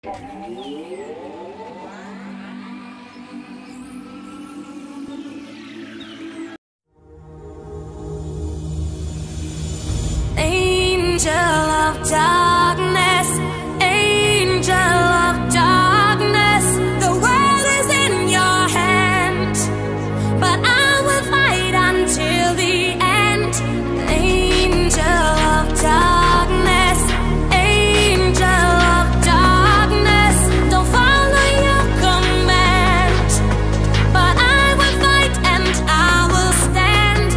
Angel of darkness, angel of darkness, the world is in your hand, but I will fight until the end. Angel of darkness, angel of darkness, don't follow your command, but I will fight and I will stand.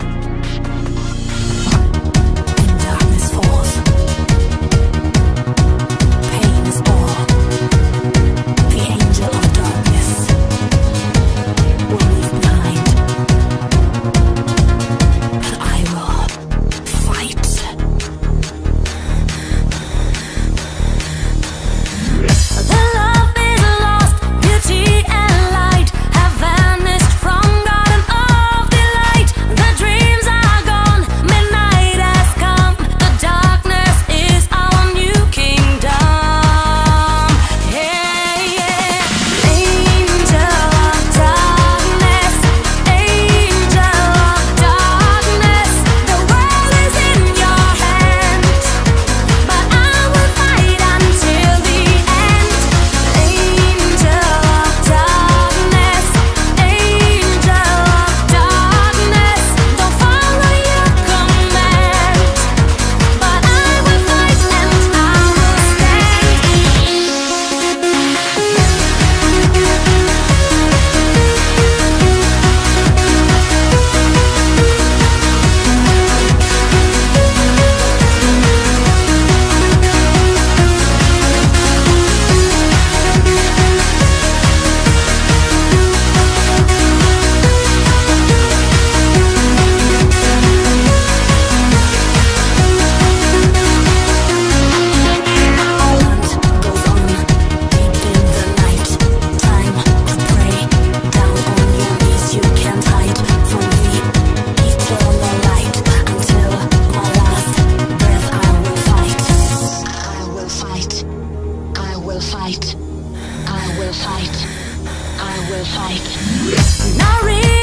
When darkness falls, pain is all. The angel of darkness will leave behind, but I will fight. The love is lost, beauty and light have vanished from Garden of Delight. The dreams are gone, midnight has come. The darkness is our new kingdom. Yeah, yeah. Angel of darkness, angel of darkness, the world is in your hands, but I will fight until the end. Angel of darkness, angel of darkness, don't follow your command, but I will fight and I will stand. Hunt goes on deep in the night. Time to pray. Down on your knees, you can't hide from the eternal light. Until my last breath, I will fight. I will fight. I will fight. I will fight. I will fight. Now